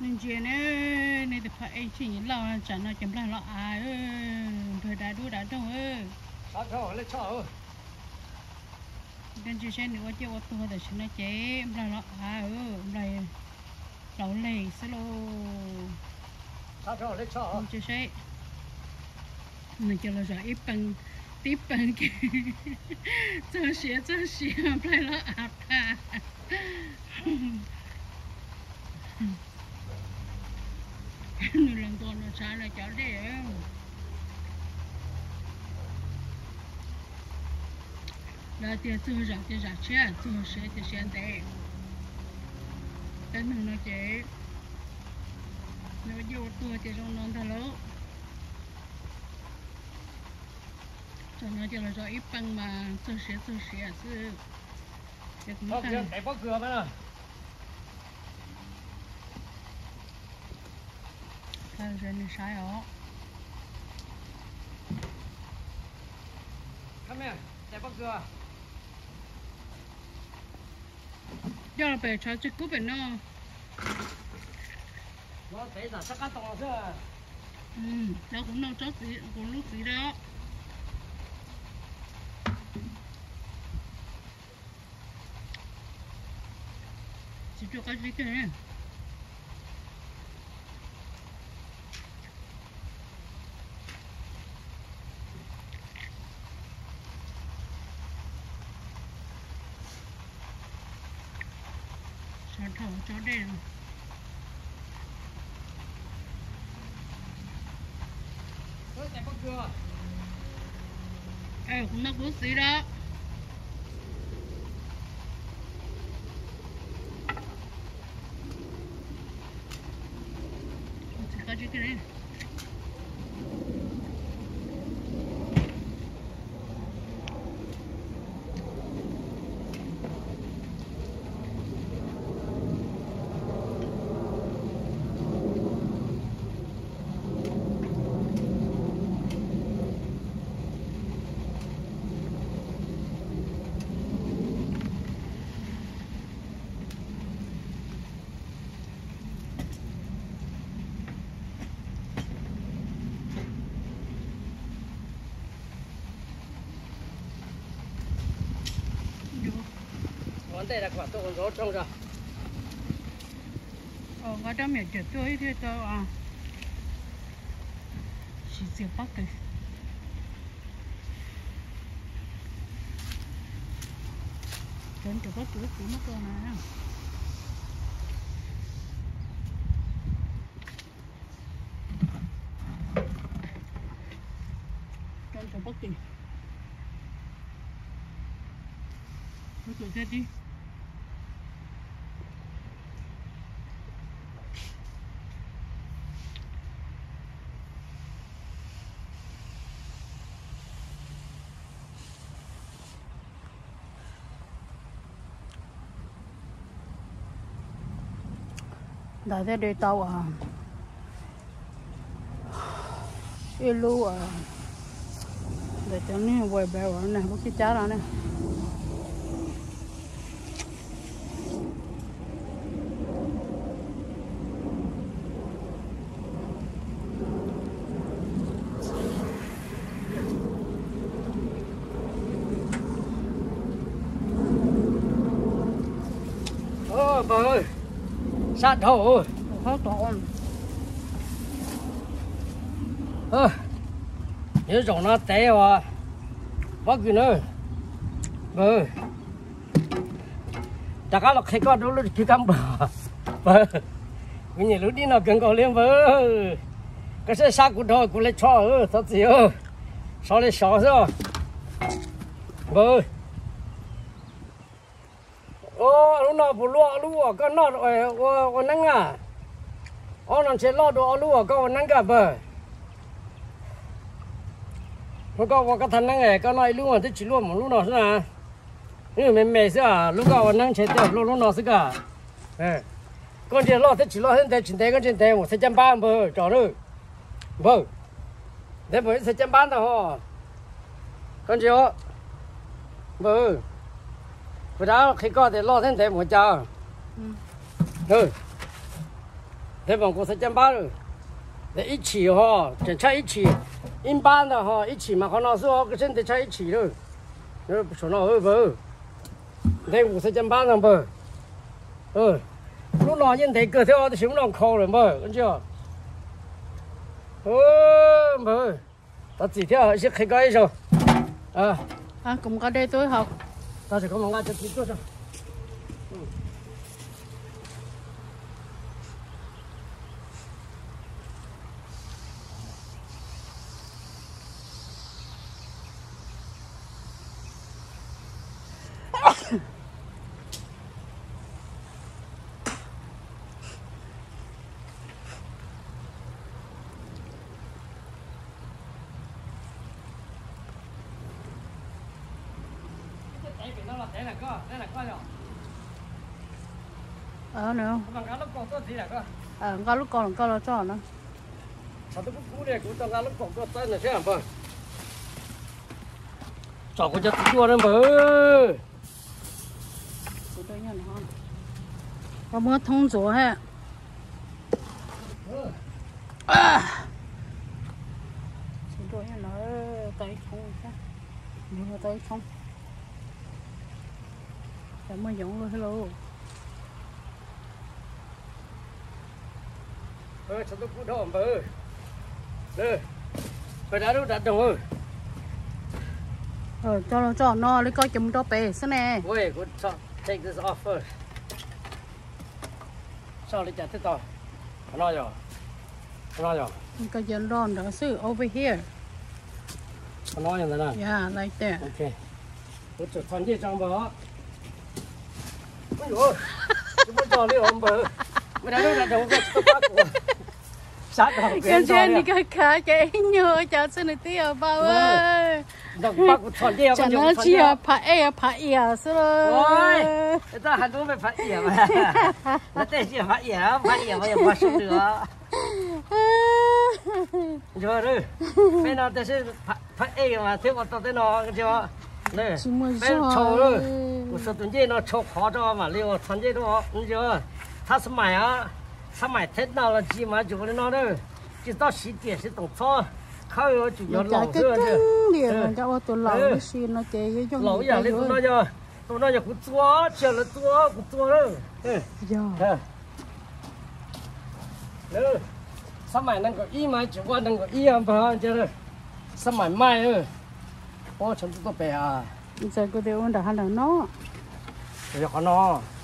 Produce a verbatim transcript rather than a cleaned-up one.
nên chuyện này này thì phải chỉ nhìn lo chẳng nói chấm lại lo à ơi thời đại đua đã đâu ơi sao cho lấy cho nên chuyện này nữa chứ ô tô để xin nó chế lại lo à ơi lại lẩu lì solo sao cho lấy cho chuyện này mình cho là rõ ít bằng tiếp bằng kia cho xía cho xía lại lo áp à người làm con nó sai là cháu đi là tiền chưa ra tiền ra钱做谁的现在等等那些那有多这种弄的喽cho nó cho là do ít bằng mà cho sẽ cho sẽ chứ bao giờ cái bao cửa mà nè cái rồi này sai ó come here cái bao cửa giờ là phải cho chiếc cúp bên nó nó thấy là chắc chắn to chứ ừ nó cũng đâu chót gì cũng lúc gì đó chỉ cho cái gì cái này sao thầu cho đây rồi cái bao cửa ê cũng nó cũng gì đó chỉ có cái này vấn đề là quả tôi còn trong rồi ờ cái đó mẹ chết tôi thì tôi à chỉ chỉ bắt được trên chỗ bắt được cũng mất con này trên chỗ bắt được bắt được thế đi đại thế đi tàu à ilu à để cho nó quay bèo này bác cái chả ra này ơ bà ơi sát thổ hết trộn ơ nhớ rộng nó té à bác gì nữa ừ chắc là khi có đủ lúc chỉ cắm bờ bờ cái gì lúc đi nó cần có liên bờ cái xe sát của tôi của lấy cho ơ thật gì ơ sao lấy sợ sao bờ ô lúc nào bù lúa lúa cái nọ rồi ô nắng à ô nó sẽ lo đồ lúa cái nắng cả bờ nó có cái thằng nắng này cái này lúa thì chỉ lúa một lúa nào thôi à nhưng mà mẹ sẽ lúc cái nắng sẽ được lúa lúa nào sẽ cả con gì lo thì chỉ lo hiện tại chỉ thấy con trên tay một sáu trăm ba bờ tròn nữa bờ để bờ sáu trăm ba thôi con gì đó bờ bữa đó khi có thì lo thêm thêm một chờ ừ thế bọn cô sẽ chăm ba rồi để ít chỉ họ chỉ chơi ít chỉ in ban的哈一起嘛可能说个身体在一起了那说那会不那五十斤半上不呃lúc nào nhìn thấy cơ thể thì xuống lòng khô rồi mơ con chưa ơ mơ ta chỉ theo sẽ khai cái rồi à à cũng có đây tôi học ta sẽ có một ngày cho tí tôi cho ờ nữa ờ có lúc còn có lo cho nó sao tôi cũng cú này cũng tao lúc còn tôi tay này thế hả vợ chọn cái chất chua đó vợ có mưa thông gió ha à chúng tôi nó tay không chứ mưa tay không cảm ơn giống luôn hello ơ sao tôi cũng đâu vợ đây phải đã đâu đặt đồng ơi ờ cho nó cho nó lấy coi chấm cho bé thế này wait good take this off first sao lại chặt thế to nó rồi nó rồi cái chân đòn đó sư over here nó như thế này yeah like that okay tôi chụp phần gì trong bờ ôi dồi chúng tôi cho đi ông bờ mới đã đâu đặt đồng cái tôi bắt của sát đầu cái chân đi cái cá cái nhựa cho xin được tiêu bao ơi đồng bắt của thằng kia cho nó chia phải e phải e xí rồi ôi người ta hẳn đúng phải phải e mà nó tên chia phải e phải e bây giờ bắt xuống được rồi đấy bên nào tên phải phải e mà thiếu một tao tên nó cái chưa này bên trâu rồi của số tuần gì nó trâu khó cho mà liều thằng gì đó cái chưa他是买啊他买太大了几毛九的那的就到十点是懂错靠有主要老这这 liền cho tôi老cái gì nó chế với trong 老呀你都那叫都那叫不做吃了做不做了嗯呀嗯他买那个一毛九块那个一样吧就是他买卖了我全部都白啊 giờ cái điều đó hắn là nó 就好孬